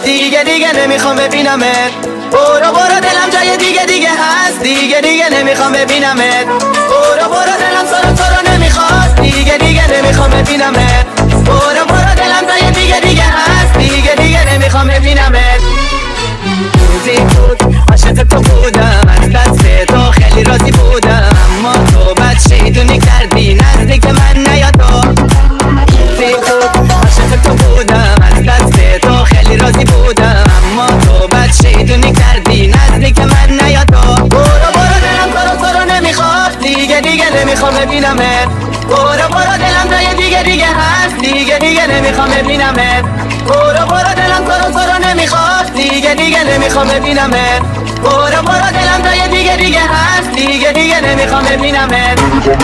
دیگه نمیخوام ببینمت. برو دلم جای دیگه هست، دیگه نمیخوام ببینمت. برو دلم تو رو نمیخواد، دیگه نمیخوام ببینمت. برو دلم جای دیگه هست، دیگه نمیخوام ببینمت. روزی بود عاشق تو بودم، از دست تو خیلی راضی بودم، اما تو بد شیطونی کردی نزدیک من نیا تو. روزی بود عاشق تو بودم، از دست تو خیلی راضی بودم، اما تو بد شیطونی کردی نزدیک من نیا تو. برو دلم تو رو نمیخواد، دیگه نمیخوام ببینمت. برو دلم جای دیگه هست، دیگه نمیخوام ببینمت. برو دلم تو رو نمیخواد، دیگه نمیخوام ببینمت. برو دلم جای دیگه هست، دیگه نمیخوام ببینمت.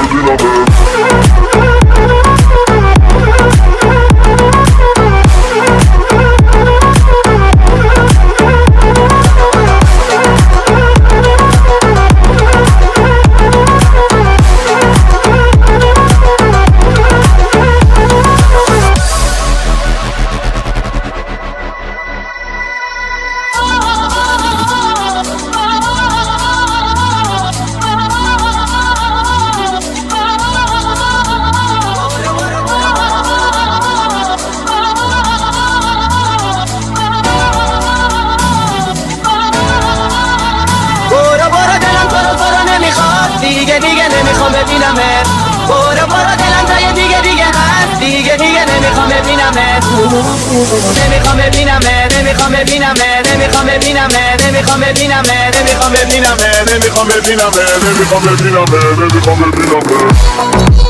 دیگه نمیخوام ببینمت. برو دلم جای دیگه هست، دیگه نمیخوام ببینمت. نمیخوام ببینمت، نمیخوام ببینمت، نمیخوام ببینمت، نمیخوام ببینمت، نمیخوام ببینمت، نمیخوام ببینمت، نمیخوام ببینمت، نمیخوام ببینمت.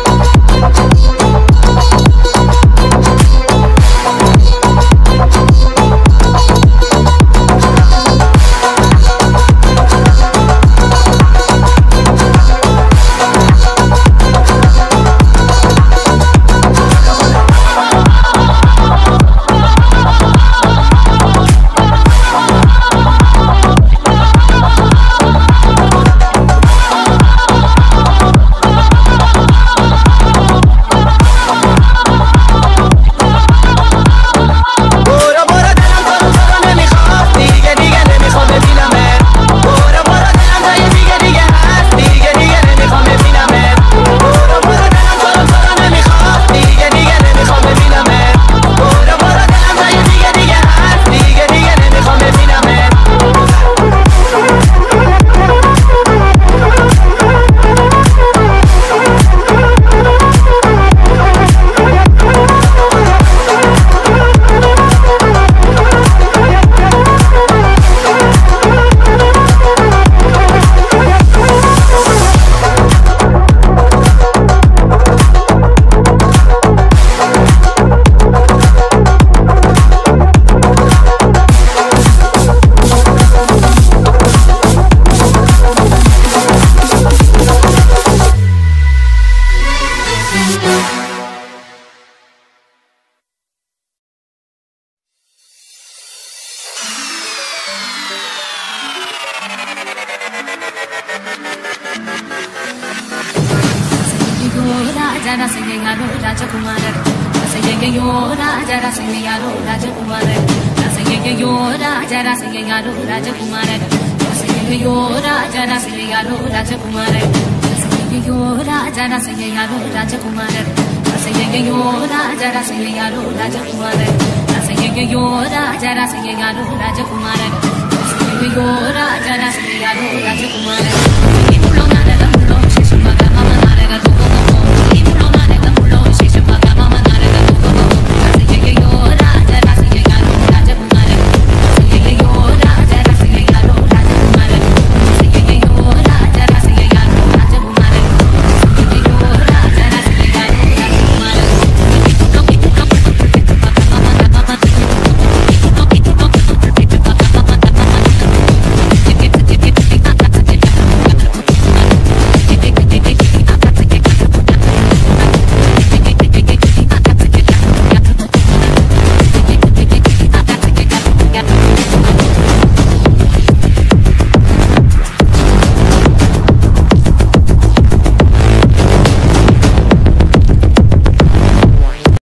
Rajakumara